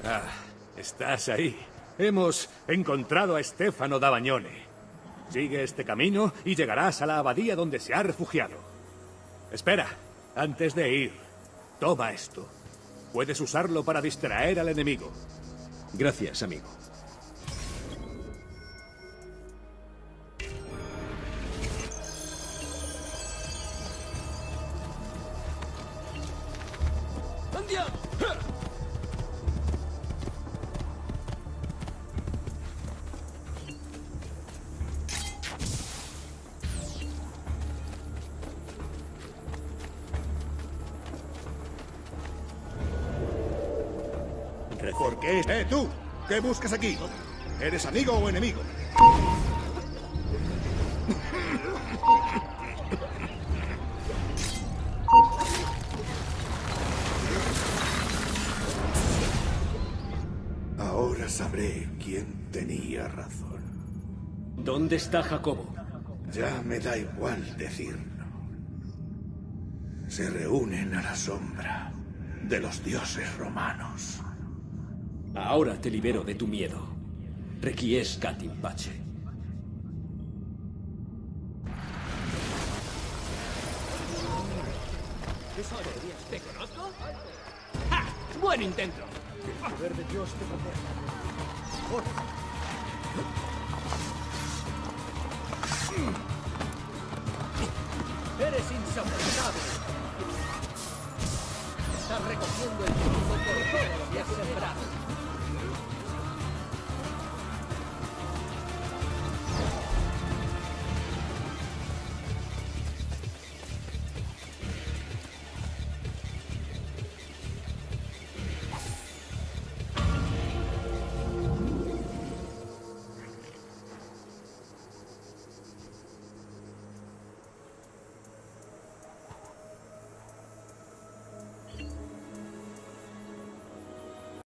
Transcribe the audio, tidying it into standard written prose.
Ah, estás ahí. Hemos encontrado a Stefano da Bagnone. Sigue este camino y llegarás a la abadía donde se ha refugiado. Espera, antes de ir, toma esto. Puedes usarlo para distraer al enemigo. Gracias, amigo. ¿Por qué? Tú, ¿qué buscas aquí? ¿Eres amigo o enemigo? Ahora sabré quién tenía razón. ¿Dónde está Jacobo? Ya me da igual decirlo. Se reúnen a la sombra de los dioses romanos. Ahora te libero de tu miedo. Requiescat in pace. ¿Te conozco? ¡Ja! ¡Buen intento! El poder de Dios te protege. ¡Eres insoportable! Estás recogiendo el fruto por todo lo que has sembrado.